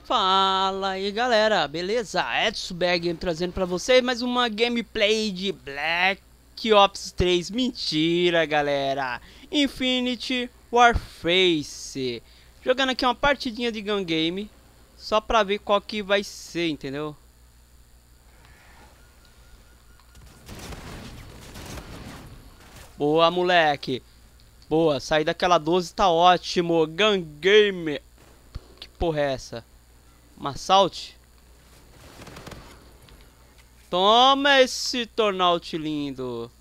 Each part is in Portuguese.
Fala aí galera, beleza? Edson Berg trazendo pra vocês mais uma gameplay de Black Ops 3. Mentira galera, Infinite Warface. Jogando aqui uma partidinha de gun game, só pra ver qual que vai ser, entendeu? Boa moleque, boa, sair daquela 12 tá ótimo. Gun game, que porra é essa? Um assault? Toma esse turnout lindo.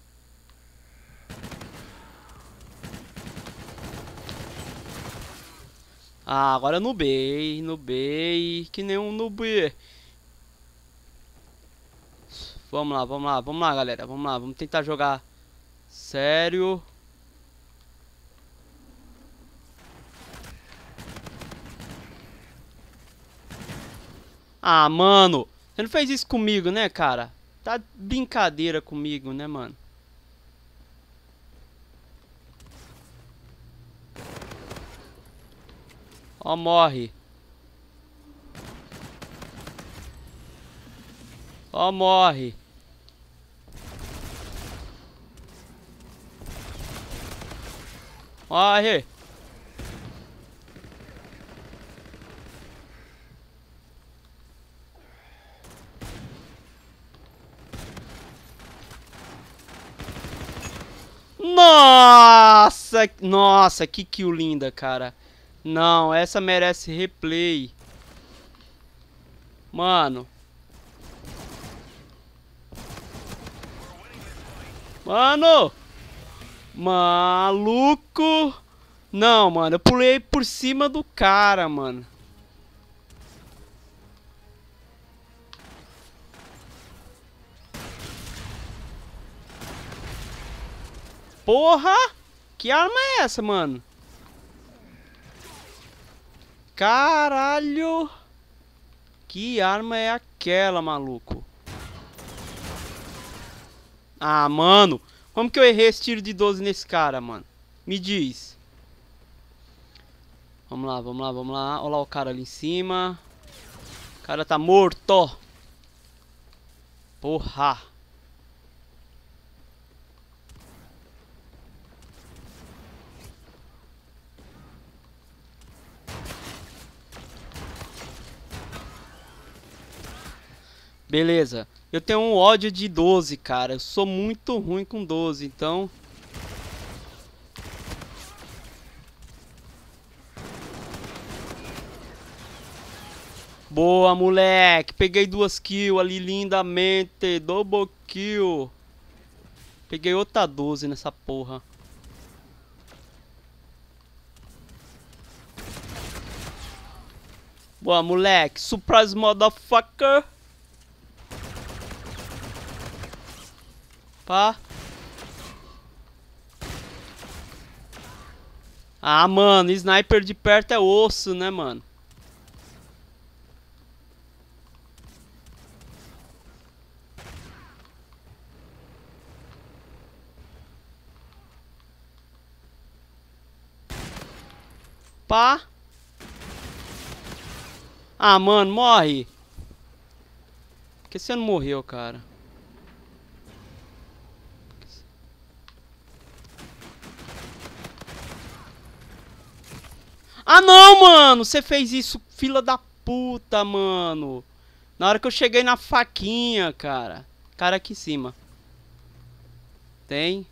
Ah, agora nubei, que nem um noob. Vamos lá, galera, vamos lá, vamos tentar jogar sério. Ah, mano, você não fez isso comigo, né, cara? Tá brincadeira comigo, né, mano? Ó, morre. Ó, morre. Morre. Nossa, nossa, que kill linda, cara. Não, essa merece replay. Mano. Mano. Maluco. Não, mano, eu pulei por cima do cara, mano. Porra! Que arma é essa, mano? Caralho! Que arma é aquela, maluco? Ah, mano, como que eu errei esse tiro de 12 nesse cara, mano? Me diz. Vamos lá, vamos lá, vamos lá. Olha lá o cara ali em cima. O cara tá morto. Porra. Beleza. Eu tenho um ódio de 12, cara. Eu sou muito ruim com 12, então... Boa, moleque. Peguei 2 kills ali lindamente. Double kill. Peguei outra 12 nessa porra. Boa, moleque. Surprise, motherfucker. Pá. Ah, mano. Sniper de perto é osso, né, mano? Pá. Ah, mano, morre. Por que você não morreu, cara? Ah, não, mano. Você fez isso, fila da puta, mano. Na hora que eu cheguei na faquinha, cara. Cara aqui em cima. Tem.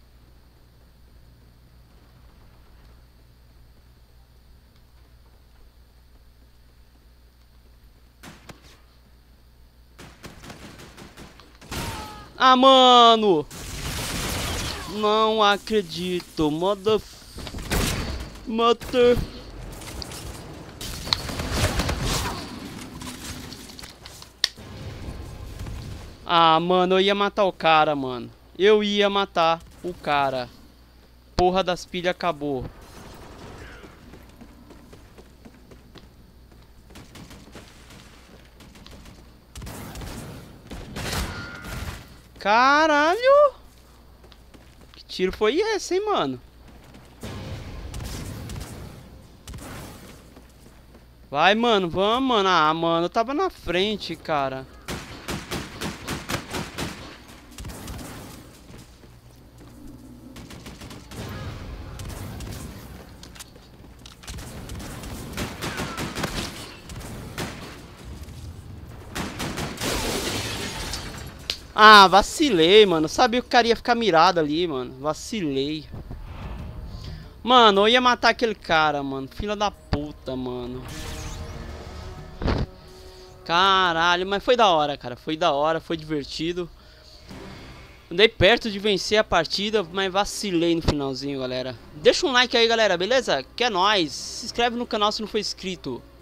Ah, mano. Não acredito. Mother... Ah, mano, eu ia matar o cara, mano. Eu ia matar o cara. Porra das pilhas acabou. Caralho! Que tiro foi esse, hein, mano? Vai, mano, vamos, mano. Ah, mano, eu tava na frente, cara. Ah, vacilei, mano. Sabia que o cara ia ficar mirado ali, mano. Vacilei. Mano, eu ia matar aquele cara, mano. Filha da puta, mano. Caralho, mas foi da hora, cara. Foi da hora, foi divertido. Andei perto de vencer a partida, mas vacilei no finalzinho, galera. Deixa um like aí, galera, beleza? Que é nóis. Se inscreve no canal se não for inscrito.